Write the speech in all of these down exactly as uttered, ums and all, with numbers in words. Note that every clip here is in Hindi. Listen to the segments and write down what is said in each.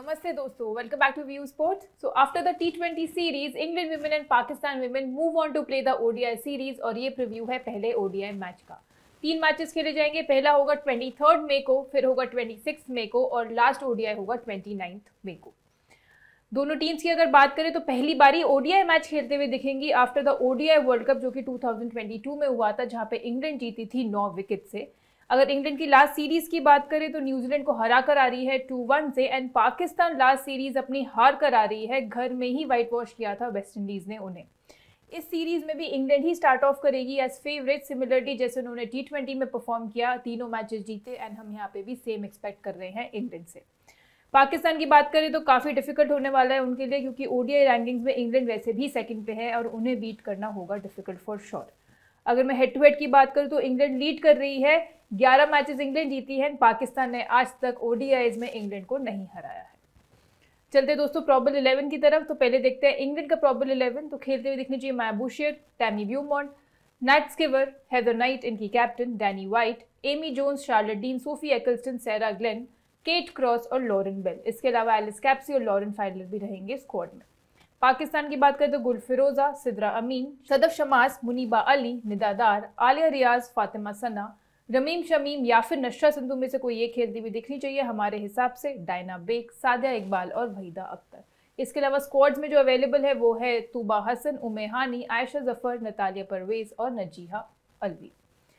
Namaste dosto, welcome back to View Sports. So after the T twenty series, England women and Pakistan women move on to play the O D I series और ये प्रीव्यू है पहले O D I मैच का। तीन मैचेस खेले जाएंगे, पहला होगा तेईस मई को, फिर होगा छब्बीस मई को और लास्ट O D I होगा उनतीस मई को। दोनों टीम्स की अगर बात करें तो पहली बारी O D I मैच खेलते हुए दिखेंगी after the O D I world cup जो कि दो हज़ार बाईस में हुआ था, जहां पे इंग्लैंड जीती थी नौ विकेट से। अगर इंग्लैंड की लास्ट सीरीज की बात करें तो न्यूजीलैंड को हरा कर आ रही है टू वन से, एंड पाकिस्तान लास्ट सीरीज अपनी हार कर आ रही है, घर में ही व्हाइट वॉश किया था वेस्ट इंडीज ने उन्हें। इस सीरीज में भी इंग्लैंड ही स्टार्ट ऑफ करेगी एज फेवरेट, सिमिलरली जैसे उन्होंने टी ट्वेंटी में परफॉर्म किया, तीनों मैचेस जीते, एंड हम यहाँ पे भी सेम एक्सपेक्ट कर रहे हैं इंग्लैंड से। पाकिस्तान की बात करें तो काफ़ी डिफिकल्ट होने वाला है उनके लिए, क्योंकि ओडीआई रैंकिंग्स में इंग्लैंड वैसे भी सेकंड पे है और उन्हें बीट करना होगा डिफिकल्ट फॉर श्योर। अगर मैं हेड टू हेड की बात करूं तो इंग्लैंड लीड कर रही है, ग्यारह मैचेस इंग्लैंड जीती है, पाकिस्तान ने आज तक ओडीआईज में इंग्लैंड को नहीं हराया है। चलते दोस्तों प्रॉबल इलेवन की तरफ। तो पहले देखते हैं इंग्लैंड का प्रॉबल इलेवन। तो खेलते हुए दिखनी चाहिए Maia Bouchier, Tammy Beaumont, Nat Sciver, Heather Knight इनकी captain, Danni Wyatt, Amy Jones, Charlotte Dean, Sophie Ecclestone, Sarah Glenn, Kate Cross और लॉरेन बेल। इसके अलावा एलिस कैप्सी और लॉरेन फाइलर भी रहेंगे स्क्वाड में। पाकिस्तान की बात करें तो गुल फिरोजा, सिद्रा अमीन, सदफ शमास, मुनीबा अली, निदादार, आलिया रियाज, फातिमा सना, रमीम शमीम या फिर नशरा संधू में से कोई ये खेलती हुई दिखनी चाहिए हमारे हिसाब से। डायना बेग, सादिया इकबाल और वहीदा अख्तर। इसके अलावा स्क्वाड्स में जो अवेलेबल है वो है तूबा हसन, उमे हानी, आयशा जफर, नतालिया परवेज और नजीहा अलवी।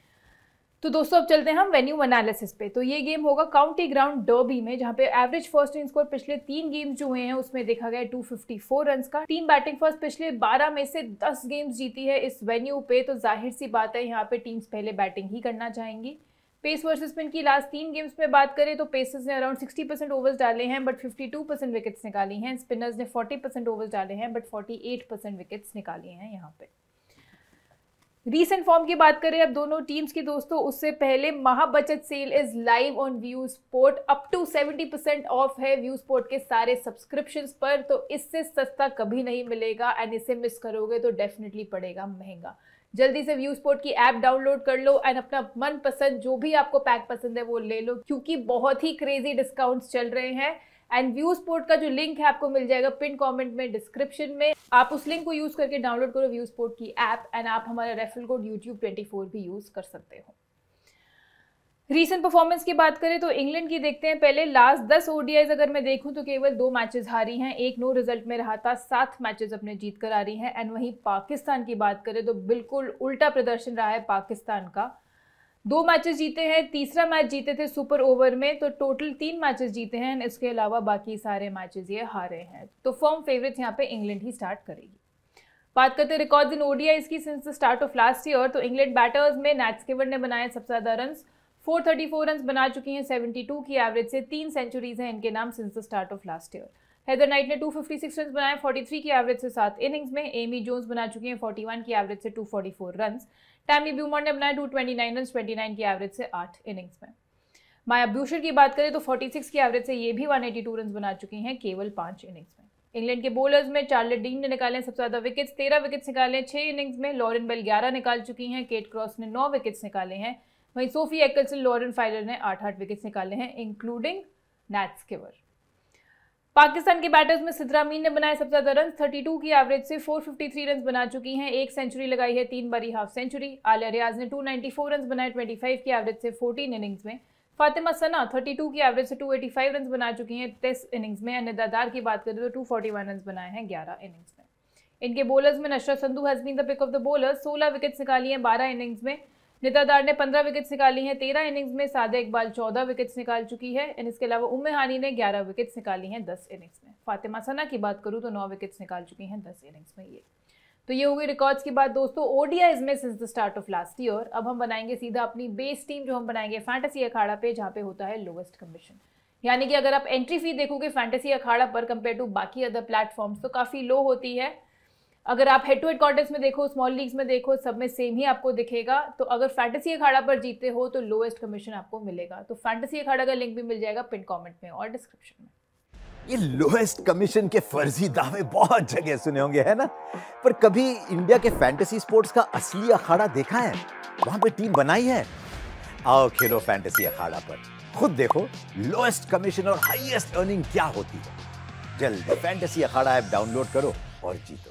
तो दोस्तों अब चलते हैं हम वेन्यू एनालिसिस पे। तो ये गेम होगा काउंटी ग्राउंड डर्बी में, जहां पे एवरेज फर्स्ट इन स्कोर पिछले तीन गेम्स जो हुए हैं उसमें देखा गया दो सौ चौवन रन का। टीम बैटिंग फर्स्ट पिछले बारह में से दस गेम्स जीती है इस वेन्यू पे, तो जाहिर सी बात है यहाँ पे टीम्स पहले बैटिंग ही करना चाहेंगी। पेस वर्सेस स्पिन की लास्ट तीन गेम्स में बात करें तो पेसर्स ने अराउंड साठ परसेंट ओवर्स डाले हैं बट बावन परसेंट विकेट्स निकाली हैं। स्पिनर्स ने चालीस परसेंट ओवर्स डाले हैं बट अड़तालीस परसेंट विकेट्स निकाली हैं यहाँ पे। रीसेंट फॉर्म की बात करें अब दोनों टीम्स की दोस्तों, उससे पहले महाबचत sale is live on View Sport. Up to सत्तर परसेंट ऑफ है व्यू स्पोर्ट के सारे सब्सक्रिप्शंस पर, तो इससे सस्ता कभी नहीं मिलेगा एंड इसे मिस करोगे तो डेफिनेटली पड़ेगा महंगा। जल्दी से व्यू स्पोर्ट की ऐप डाउनलोड कर लो एंड अपना मनपसंद जो भी आपको पैक पसंद है वो ले लो, क्योंकि बहुत ही क्रेजी डिस्काउंट्स चल रहे हैं। एंड व्यू स्पोर्ट का जो लिंक है आपको मिल जाएगा पिन कमेंट में, डिस्क्रिप्शन में। आप उस लिंक को यूज करके डाउनलोड करो व्यू स्पोर्ट की ऐप एंड आप हमारा रेफरल कोड यूट्यूब चौबीस भी यूज कर सकते हो। रीसेंट परफॉर्मेंस की बात करें तो इंग्लैंड की देखते हैं पहले। लास्ट दस ओडीआईज अगर मैं देखूं तो केवल दो मैचेस हारी हैं, एक नो रिजल्ट में रहा था, सात मैचेस अपने जीत कर आ रही हैं। एंड वहीं पाकिस्तान की बात करें तो बिल्कुल उल्टा प्रदर्शन रहा है पाकिस्तान का। दो मैचेस जीते हैं, तीसरा मैच जीते थे सुपर ओवर में, तो टोटल तीन मैचेस जीते हैं। इसके अलावा बाकी सारे मैचेस ये हारे हैं, तो फॉर्म फेवरेट्स यहाँ पे इंग्लैंड ही स्टार्ट करेगी। बात करते हैं रिकॉर्ड्स इन ओडीआईज की since the start of last year, तो इंग्लैंड बैटर्स में नैट स्किवर ने बनाए सबसे ज्यादा रन, चार सौ चौंतीस रन बना चुकी हैं बहत्तर की एवरेज से, तीन सेंचुरीज हैं इनके नाम since the start of last year. Heather Knight ने दो सौ छप्पन रन बनाए तैंतालीस की एवरेज से सात इनिंग्स में। एमी जोन्स बना चुकी हैं इकतालीस की एवरेज से दो सौ चौवालीस रन। टैमी ब्यूमॉन्ट ने बनाए दो सौ उनतीस रन उनतीस की एवरेज से आठ इनिंग्स में। माया बुशेर की बात करें तो छियालीस की एवरेज से ये भी एक सौ बयासी रन बना चुकी हैं केवल पांच इनिंग्स में। इंग्लैंड के बॉलर्स में शार्लेट डीन ने निकाले सबसे ज्यादा विकेट्स, तेरह विकेट्स निकाले हैं छह इनिंग्स में। लॉरेन बेल ग्यारह निकाल चुकी हैं, केट क्रॉस ने नौ विकेट्स निकाले हैं, वहीं सोफी एक्लस्टन, लॉरेन फाइलर ने आठ आठ विकेट्स निकाले हैं इंक्लूडिंग नैट स्किवर। पाकिस्तान के बैटर्स में सिद्रा अमीन ने बनाए सबसे ज्यादा रन, बत्तीस की एवरेज से चार सौ तिरेपन रन बना चुकी हैं, एक सेंचुरी लगाई है, तीन बारी हाफ सेंचुरी। आलिया रियाज ने दो सौ चौरानवे रन बनाए पच्चीस की एवरेज से चौदह इनिंग्स में। फातिमा सना बत्तीस की एवरेज से दो सौ पचासी रन बना चुकी हैं दस इनिंग्स में। निदादार की बात करें तो दो सौ इकतालीस रन बनाए हैं ग्यारह इनिंग्स में। इनके बॉलर्स में Nashra Sandhu has been the pick of the bowlers, सोलह विकेट्स निकाली हैं बारह इनिंग्स में। निदादार ने पंद्रह विकेट्स निकाली हैं तेरह इनिंग्स में। सादिया इकबाल चौदह विकेट्स निकाल चुकी है एंड इसके अलावा उम्मे हानी ने ग्यारह विकेट्स निकाली हैं दस इनिंग्स में। फातिमा सना की बात करूं तो नौ विकेट्स निकाल चुकी हैं दस इनिंग्स में। ये तो ये हो गई रिकॉर्ड्स की बात दोस्तों ओडीआईज में since the start of last year. अब हम बनाएंगे सीधा अपनी बेस टीम, जो हम बनाएंगे फैंटेसी अखाड़ा पे, जहाँ पे होता है लोवेस्ट कमीशन। यानी कि अगर आप एंट्री फी देखोगे फैंटेसी अखाड़ा पर कंपेयर टू बाकी अदर प्लेटफॉर्म्स तो काफ़ी लो होती है। अगर आप हेड टू हेड कॉन्टेस्ट में देखो, स्मॉल लीग्स में देखो, सब में सेम ही आपको दिखेगा। तो अगर फैंटेसी अखाड़ा पर जीते हो तो लोएस्ट कमीशन आपको मिलेगा। तो फैंटेसी अखाड़ा का लिंक भी मिल जाएगा पिन कमेंट में और डिस्क्रिप्शन में। ये लोएस्ट कमीशन के फर्जी दावे बहुत जगह सुने होंगे, है ना? पर कभी इंडिया के फैंटेसी स्पोर्ट्स का असली अखाड़ा देखा है? वहां पे टीम बनाई है? आओ खेलो फैंटेसी अखाड़ा पर। खुद देखो लोएस्ट कमीशन और हाईएस्ट अर्निंग क्या होती है। जल्दी फैंटेसी अखाड़ा ऐप डाउनलोड करो और जीतो।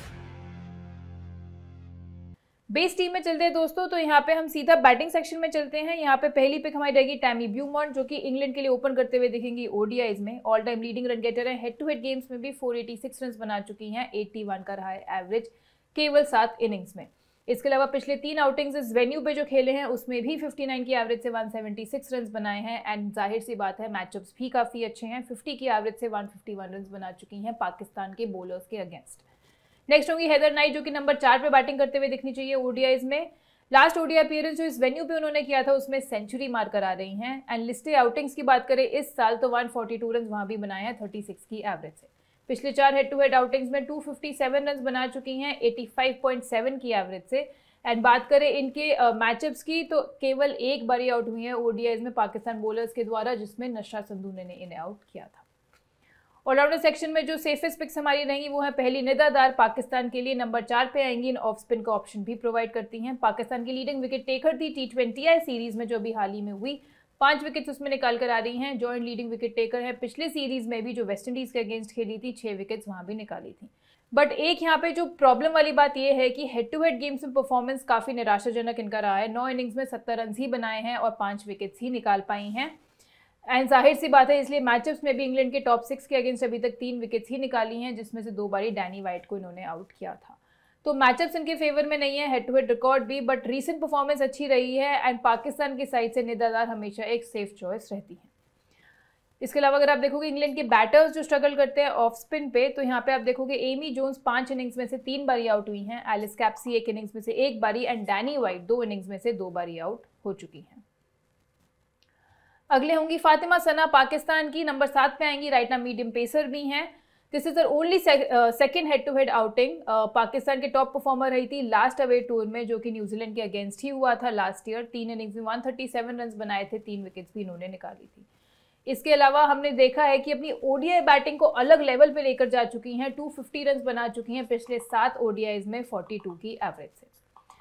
बेस टीम में चलते हैं दोस्तों, तो यहाँ पे हम सीधा बैटिंग सेक्शन में चलते हैं। यहाँ पे पहली पिक हमारी रहेगी टैमी ब्यूमॉन्ट, जो कि इंग्लैंड के लिए ओपन करते हुए दिखेंगी ओडीआईज में। All time leading run getter है, हेड टू हेड गेम्स में भी चार सौ छियासी रन बना चुकी हैं, इक्यासी का रहा है एवरेज केवल सात इनिंग्स में। इसके अलावा पिछले तीन आउटिंग्स इस वेन्यू पे जो खेले हैं उसमें भी उनसठ की एवरेज से एक सौ छिहत्तर रन बनाए हैं। एंड जाहिर सी बात है मैचअप्स भी काफी अच्छे हैं, पचास की एवरेज से एक सौ इक्यावन रन बना चुकी हैं पाकिस्तान के बॉलर्स के अगेंस्ट। नेक्स्ट होंगी हेदर नाइट, जो कि नंबर चार पे बैटिंग करते हुए दिखनी चाहिए ओडीआईज में। लास्ट ओडीआई अपीयरेंस जो इस वेन्यू पे उन्होंने किया था उसमें सेंचुरी मार कर आ रही हैं। एंड लिस्टेड आउटिंग्स की बात करें इस साल तो एक सौ बयालीस रन वहां भी बनाए हैं छत्तीस की एवरेज से। पिछले चार हेड टू हेड आउटिंग्स में दो सौ सत्तावन रन बना चुकी हैं पचासी पॉइंट सात की एवरेज से। एंड बात करें इनके मैचअप्स uh, की, तो केवल एक बारी आउट हुई है ओडीआईज में पाकिस्तान बॉलर्स के द्वारा, जिसमें नशा संधू ने इन्हें आउट किया था। ऑलराउंडर सेक्शन में जो सेफेस्ट पिक्स हमारी रहेंगी वो है पहली निदादार, पाकिस्तान के लिए नंबर चार पे आएंगी। इन ऑफ स्पिन का ऑप्शन भी प्रोवाइड करती हैं। पाकिस्तान की लीडिंग विकेट टेकर थी टी ट्वेंटी आई सीरीज में जो अभी हाल ही में हुई, पांच विकेट्स उसमें निकाल कर आ रही हैं। जॉइंट लीडिंग विकेट टेकर है, पिछले सीरीज में भी जो वेस्ट इंडीज के अगेंस्ट खेली थी छह विकेट्स वहां भी निकाली थी। बट एक यहाँ पे जो प्रॉब्लम वाली बात यह है कि हेड टू हेड गेम्स में परफॉर्मेंस काफी निराशाजनक इनका रहा है। नौ इनिंग्स में सत्तर रन ही बनाए हैं और पांच विकेट्स ही निकाल पाई हैं। एंड जाहिर सी बात है इसलिए मैचअप्स में भी इंग्लैंड के टॉप सिक्स के अगेंस्ट अभी तक तीन विकेट्स ही निकाली हैं, जिसमें से दो बारी डैनी वाइट को इन्होंने आउट किया था। तो मैचअप्स इनके फेवर में नहीं है, हेड टू हेड रिकॉर्ड भी, बट रीसेंट परफॉर्मेंस अच्छी रही है। एंड पाकिस्तान की साइड से निदादार हमेशा एक सेफ चॉइस रहती है। इसके अलावा अगर आप देखोगे इंग्लैंड के बैटर्स जो स्ट्रगल करते हैं ऑफ स्पिन पे, तो यहाँ पे आप देखोगे एमी जोन्स पांच इनिंग्स में से तीन बारी आउट हुई हैं, एलिस कैप्सी एक इनिंग्स में से एक बारी, एंड डैनी वाइट दो इनिंग्स में से दो बारी आउट हो चुकी हैं। अगले होंगी फातिमा सना, पाकिस्तान की नंबर सात पे आएंगी, राइट नाम मीडियम पेसर भी हैं। This is only second head to head outing. Pakistan के टॉप परफॉर्मर रही थी लास्ट अवे टूर में, जो कि न्यूजीलैंड के अगेंस्ट ही हुआ था लास्ट ईयर। तीन इनिंग्स में एक सौ सैंतीस रन बनाए थे, तीन विकेट्स भी इन्होंने निकाली थी। इसके अलावा हमने देखा है कि अपनी ओडीआई बैटिंग को अलग लेवल पे लेकर जा चुकी हैं, दो सौ पचास रन बना चुकी हैं पिछले सात ओडीआईज में बयालीस की एवरेज से।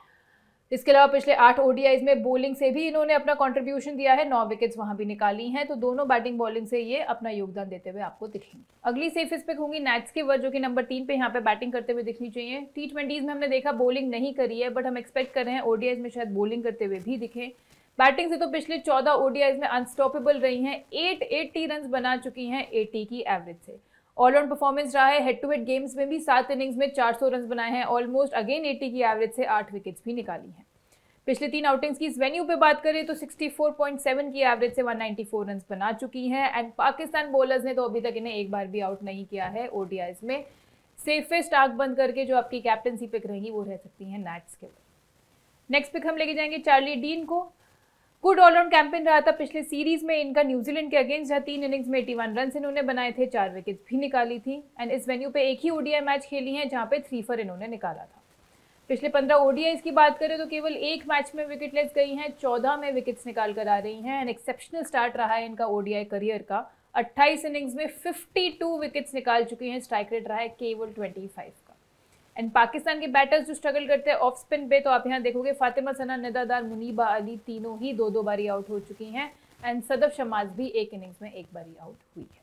इसके अलावा पिछले आठ ओडीआईज में बॉलिंग से भी इन्होंने अपना कंट्रीब्यूशन दिया है, नौ विकेट्स वहां भी निकाली हैं। तो दोनों बैटिंग बॉलिंग से ये अपना योगदान देते हुए आपको दिखेंगे। अगली सेफेस्ट पिक होंगी नैट्स की वर, जो कि नंबर तीन पे यहाँ पे बैटिंग करते हुए दिखनी चाहिए। टी ट्वेंटीज में हमने देखा बॉलिंग नहीं करी है, बट हम एक्सपेक्ट कर रहे हैं ओडीआईज में शायद बॉलिंग करते हुए भी दिखे। बैटिंग से तो पिछले चौदह ओडीआईज में अनस्टॉपेबल रही हैं, आठ सौ अस्सी रन बना चुकी हैं अस्सी की एवरेज से। ऑलराउंड परफॉर्मेंस रहा है, हेड टू हेड गेम्स में भी सात इनिंग्स में चार सौ रन बनाए हैं, ऑलमोस्ट अगेन अस्सी की एवरेज से आठ विकेट्स भी निकाली हैं। पिछले तीन आउटिंग्स की इस वेन्यू पे बात करें तो चौंसठ पॉइंट सात की एवरेज से एक सौ चौरानवे रन बना चुकी हैं। एंड पाकिस्तान बॉलर्स ने तो अभी तक इन्हें एक बार भी आउट नहीं किया है ओडीआईज में। सेफेस्ट आंख बंद करके जो आपकी कैप्टनसी पिक रहेंगी वो रह सकती है नैट्स के। नेक्स्ट पिक हम लेके जाएंगे चार्ली डीन को। गुड ऑलराउंड कैंपेन रहा था पिछले सीरीज में इनका न्यूजीलैंड के अगेंस्ट, जहां तीन इनिंग्स में इक्यासी रन इन्होंने बनाए थे, चार विकेट्स भी निकाली थी। एंड इस वेन्यू पे एक ही ओडीआई मैच खेली है जहां पे थ्री फॉर इन्होंने निकाला था। पिछले पंद्रह ओडीआईज की बात करें तो केवल एक मैच में विकेट लेस गई हैं, चौदह में विकेट्स निकाल कर आ रही हैं। एंड एक्सेप्शनल स्टार्ट रहा है इनका ओडीआई करियर का, अट्ठाईस इनिंग्स में बावन विकेट्स निकाल चुकी हैं, स्ट्राइक रेट रहा है केवल पच्चीस का। एंड पाकिस्तान के बैटर्स जो स्ट्रगल करते हैं ऑफ स्पिन पे, तो आप यहाँ देखोगे फातिमा सना, निदादार, मुनीबा अली तीनों ही दो दो बारी आउट हो चुकी हैं। एंड सदफ शमाज भी एक इनिंग्स में एक बारी आउट हुई है।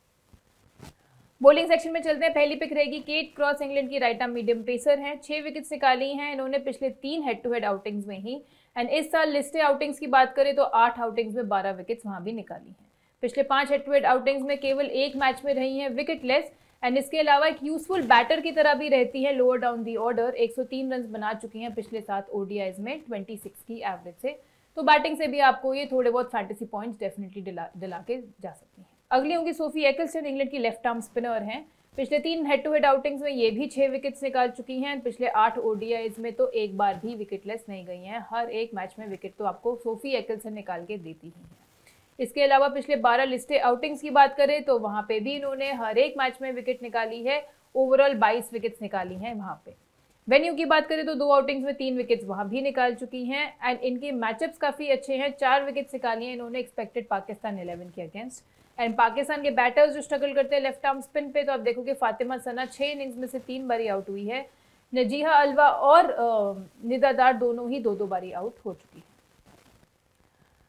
बॉलिंग सेक्शन में चलते हैं, पहली पिक रहेगी केट क्रॉस, इंग्लैंड की राइट आर्म मीडियम पेसर हैं, छह विकेट्स निकाली हैं इन्होंने पिछले तीन हेड टू हेड आउटिंग्स में ही। एंड इस साल लिस्टेड आउटिंग्स की बात करें तो आठ आउटिंग्स में बारह विकेट्स वहां भी निकाली हैं। पिछले पांच हेड टू हेड आउटिंग्स में केवल एक मैच में रही हैं विकेट लेस। एंड इसके अलावा एक यूजफुल बैटर की तरह भी रहती है लोअर डाउन दी ऑर्डर, एक सौ तीन रन बना चुकी हैं पिछले सात ओडीआईज में छब्बीस की एवरेज से। तो बैटिंग से भी आपको ये थोड़े बहुत फैंटेसी पॉइंट्स डेफिनेटली दिला दिला के जा सकती हैं। अगली होंगी सोफी एकिलस्टन, इंग्लैंड की लेफ्ट आर्म स्पिनर हैं। पिछले तीन हेड टू हेड आउटिंग्स में ये भी छह विकेट्स निकाल चुकी हैं। पिछले आठ ओडीआईज में तो एक बार भी विकेट लेस नहीं गई हैं, हर एक मैच में विकेट तो आपको सोफी एकिलस्टन निकाल के देती ही है। इसके अलावा पिछले बारह लिस्टेड आउटिंग्स की बात करें तो वहां पे भी इन्होंने हर एक मैच में विकेट निकाली है, ओवरऑल बाईस विकेट्स निकाली हैं वहां पे। वेन्यू की बात करें तो दो आउटिंग्स में तीन विकेट्स वहां भी निकाल चुकी हैं। एंड इनके मैचअप्स काफी अच्छे हैं, चार विकेट्स निकाली हैं इन्होंने एक्सपेक्टेड पाकिस्तान इलेवन के अगेंस्ट। एंड पाकिस्तान के बैटर्स जो स्ट्रगल करते हैं लेफ्ट आर्म स्पिन पे, तो आप देखोगे फातिमा सना छह इनिंग्स में से तीन बारी आउट हुई है, नजीहा अलवा और निदादार दोनों ही दो दो बारी आउट हो चुकी है।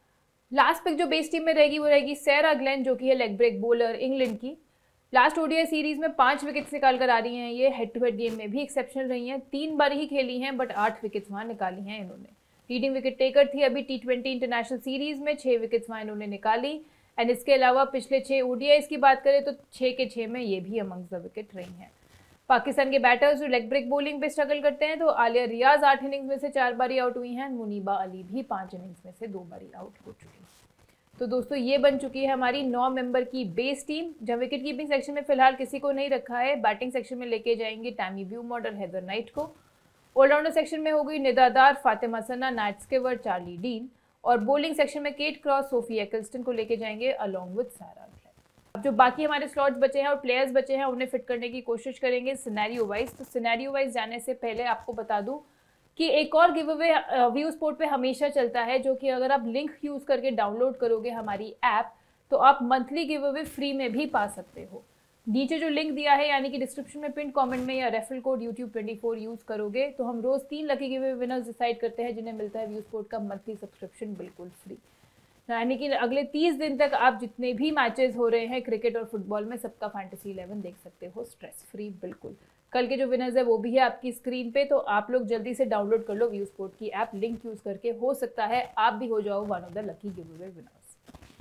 लास्ट पिक जो बेस टीम में रहेगी वो रहेगी सैरा ग्लेन, जो कि है लेग ब्रेक बॉलर इंग्लैंड की। लास्ट ओडीआई सीरीज में पांच विकेट्स निकाल कर आ रही हैं ये। हेड टू हेड गेम में भी एक्सेप्शनल रही हैं, तीन बार ही खेली हैं बट आठ विकेट्स वहां निकाली हैं इन्होंने। लीडिंग विकेट टेकर थी अभी टी ट्वेंटी इंटरनेशनल सीरीज में, छह विकेट्स वहां इन्होंने निकाली। एंड इसके अलावा पिछले छह ओडीआईज की बात करें तो छह के छह में ये भी अमंग्स द विकेट रही हैं। पाकिस्तान के बैटर्स जो लेग ब्रेक बॉलिंग पे स्ट्रगल करते हैं तो आलिया रियाज आठ इनिंग्स में से चार बारी आउट हुई हैं, मुनीबा अली भी पांच इनिंग्स में से दो बारी आउट हो चुकी हैं। तो दोस्तों ये बन चुकी है हमारी नौ मेंबर की बेस टीम, जब विकेट कीपिंग सेक्शन में फिलहाल किसी को नहीं रखा है। बैटिंग सेक्शन में लेके जाएंगे टैमी ब्यूमॉड और हेदर नाइट को। ऑलराउंडर सेक्शन में हो गई Nida Dar, Fatima Sana, Nat Sciver, Charlie Dean. और बॉलिंग सेक्शन में केट क्रॉस, सोफी एक्ल्स्टन को लेके जाएंगे अलॉन्ग विद सारा ग्लेन। अब जो बाकी हमारे स्लॉट्स बचे हैं और प्लेयर्स बचे हैं उन्हें फिट करने की कोशिश करेंगे सिनेरियो वाइज। तो सिनेरियो वाइज जाने से पहले आपको बता दूं कि एक और गिव अवे व्यू स्पोर्ट पे हमेशा चलता है, जो कि अगर आप लिंक यूज करके डाउनलोड करोगे हमारी ऐप तो आप मंथली गिव अवे फ्री में भी पा सकते हो। नीचे जो लिंक दिया है यानी कि डिस्क्रिप्शन में पिन कमेंट में या referral code YouTube twenty four use करोगे तो हम रोज तीन lucky give away winners decide करते हैं जिन्हें मिलता है व्यू स्पोर्ट का मंथली सब्सक्रिप्शन बिल्कुल फ्री। यानी कि अगले तीस दिन तक आप जितने भी मैचेस हो रहे हैं क्रिकेट और फुटबॉल में सबका फैंटेसी इलेवन देख सकते हो स्ट्रेस फ्री बिल्कुल। कल के जो विनर्स है वो भी है आपकी स्क्रीन पे, तो आप लोग जल्दी से डाउनलोड कर लो व्यू स्पोर्ट की ऐप, लिंक यूज करके हो सकता है आप भी हो जाओ one of the lucky give away winners.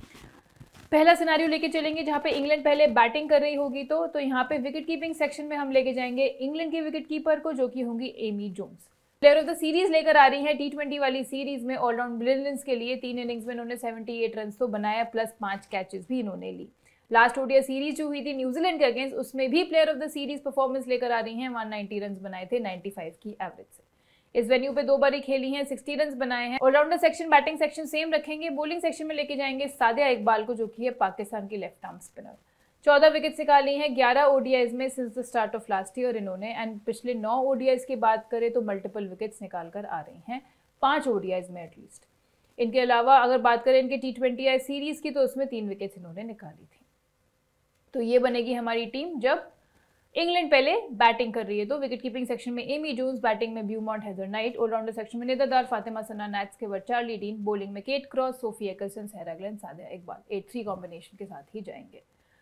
पहला सिनेरियो लेके चलेंगे जहां पे इंग्लैंड पहले बैटिंग कर रही होगी तो तो यहाँ पे विकेट कीपिंग सेक्शन में हम लेके जाएंगे इंग्लैंड के विकेट कीपर को, जो कि होंगी Amy Jones. Player of the series लेकर आ रही है टी ट्वेंटी वाली सीरीज में ऑलराउंड ब्रिलियंस के लिए। तीन इनिंग्स में इन्होंने अठहत्तर रन तो बनाया, प्लस पांच कैचेस भी इन्होंने ली। लास्ट ओडीआई सीरीज जो हुई थी न्यूजीलैंड के अगेंस्ट उसमें भी player of the series performance लेकर आ रही हैं। एक सौ नब्बे रन बनाए थे पचानवे की एवरेज से। इस वेन्यू पे दो बारी खेली हैं, साठ रन बनाए हैं। Allrounder section batting section same रखेंगे। बॉलिंग सेक्शन में लेके जाएंगे सादिया इकबाल को, जो कि है पाकिस्तान की लेफ्ट आर्म स्पिनर। चौदह विकेट्स निकाली हैं ग्यारह ओडीआईज में since the start of last year इन्होंने। एंड पिछले नौ ओडीआईज की बात करें तो मल्टीपल विकेट्स निकाल कर आ रही हैं, पांच ओडीआईज में एटलीस्ट। इनके अलावा अगर बात करें इनके टी ट्वेंटी आई सीरीज की तो उसमें तीन विकेट्स इन्होंने निकाली थी। तो ये बनेगी हमारी टीम जब इंग्लैंड पहले बैटिंग कर रही है। तो विकेट कीपिंग सेक्शन में एमी जोन्स, बैटिंग में Beaumont, Heather Knight. Allrounder section में Nida Dar, Fatima Sana, Nat Sciver, Charlie Dean. Bowling में Kate Cross, Sophie Ecclestone, Sarah Glenn, Sadia Iqbal. Eight three combination के साथ ही जाएंगे।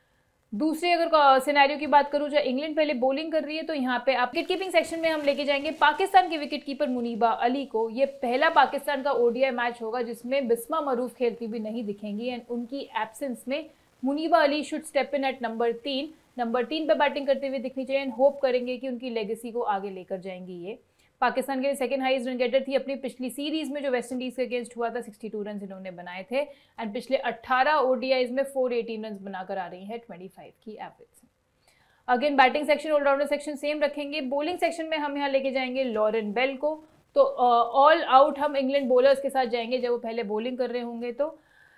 दूसरी अगर सिनेरियो की बात करूं जहाँ इंग्लैंड पहले बॉलिंग कर रही है तो यहाँ पे आप विकेट कीपिंग सेक्शन में हम लेके जाएंगे पाकिस्तान के विकेट कीपर मुनीबा अली को। ये पहला पाकिस्तान का ओडीआई मैच होगा जिसमें बिस्मा मरूफ खेलती भी नहीं दिखेंगी एंड उनकी एब्सेंस में Muneeba Ali should step in at number तीन। नंबर तीन पे बैटिंग करते हुए दिखनी चाहिए एंड होप करेंगे कि उनकी लेगेसी को आगे लेकर जाएंगी। ये पाकिस्तान के सेकंड हाईएस्ट रन गेटर थी अपनी पिछली सीरीज में जो वेस्ट इंडीज के अगेंस्ट हुआ था। बासठ रन इन्होंने बनाए थे एंड पिछले अठारह ओडीआईज में चार सौ अठारह रन बनाकर आ रही है पच्चीस की एवरेज से। Again batting section allrounder section same रखेंगे। बॉलिंग सेक्शन में हम यहाँ लेके जाएंगे लॉरेन बेल को। तो ऑल uh, आउट हम इंग्लैंड बॉलर्स के साथ जाएंगे जब वो पहले बॉलिंग कर रहे होंगे। तो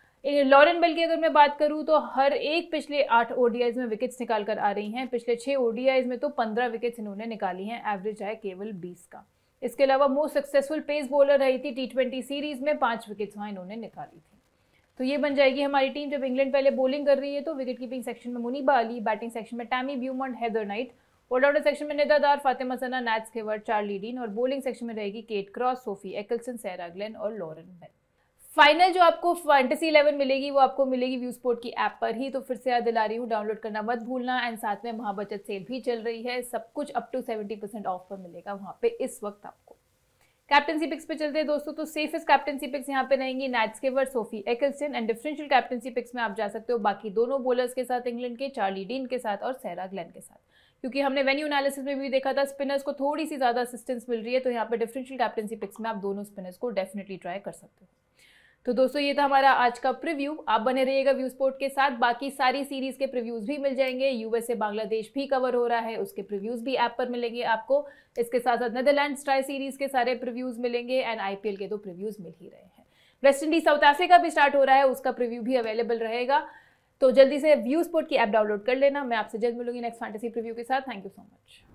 लॉरेन बेल की अगर मैं बात करूं तो हर एक पिछले आठ ओडीआईज में विकेट्स निकाल कर आ रही हैं। पिछले छह ओडीआईज में तो पंद्रह विकेट्स इन्होंने निकाली हैं, एवरेज है केवल बीस का। इसके अलावा मोस्ट सक्सेसफुल पेस बॉलर रही थी टी ट्वेंटी सीरीज में, पांच विकेट्स वहां इन्होंने निकाली थी। तो ये बन जाएगी हमारी टीम जब इंग्लैंड पहले बॉलिंग कर रही है। तो विकेट कीपिंग सेक्शन में मुनीबा अली, बैटिंग सेक्शन में Tammy Beaumont, Heather Knight. Allrounder section में Nida Dar, Fatima Sana, Nat Sciver, Charlie Dean. और बॉलिंग सेक्शन में रहेगी Kate Cross, Sophie Ecclestone, Sarah Glenn और लॉरेन बेल। फाइनल जो आपको फैंटेसी इलेवन मिलेगी वो आपको मिलेगी व्यू स्पोर्ट की ऐप पर ही। तो फिर से याद दिला रही हूँ, डाउनलोड करना मत भूलना। एंड साथ में महाबचत सेल भी चल रही है, सब कुछ up to seventy percent off पर मिलेगा वहाँ पे इस वक्त आपको। कैप्टनसी पिक्स पे चलते हैं दोस्तों। तो सेफेस्ट कैप्टनसी पिक्स यहाँ पे रहेंगी Knight Sciver, Sophie Ecclestone. And differential captaincy picks में आप जा सकते हो बाकी दोनों बॉलर्स के साथ, इंग्लैंड के चार्ली डीन के साथ और सैरा ग्लेन के साथ, क्योंकि हमने वेन्यू एनालिसिस में भी देखा था स्पिनर्स को थोड़ी सी ज्यादा असिस्टेंस मिल रही है। तो यहाँ पे डिफरेंशियल कैप्टनसी पिक्स में आप दोनों स्पिनर्स को डेफिनेटली ट्राई कर सकते हो। तो दोस्तों ये था हमारा आज का प्रीव्यू। आप बने रहिएगा व्यू स्पोर्ट के साथ, बाकी सारी सीरीज के प्रीव्यूज भी मिल जाएंगे। यूएसए बांग्लादेश भी कवर हो रहा है, उसके प्रीव्यूज भी ऐप पर मिलेंगे आपको। इसके साथ साथ नेदरलैंड्स ट्राई सीरीज के सारे प्रीव्यूज मिलेंगे एंड आईपीएल के तो प्रीव्यूज मिल ही रहे हैं। वेस्ट इंडीज साउथ अफ्रीका भी स्टार्ट हो रहा है, उसका प्रीव्यू भी अवेलेबल रहेगा। तो जल्दी से व्यू स्पोर्ट की ऐप डाउनलोड कर लेना। मैं आपसे जल्द मिलूंगी नेक्स्ट फैंटेसी प्रीव्यू के साथ। Thank you so much.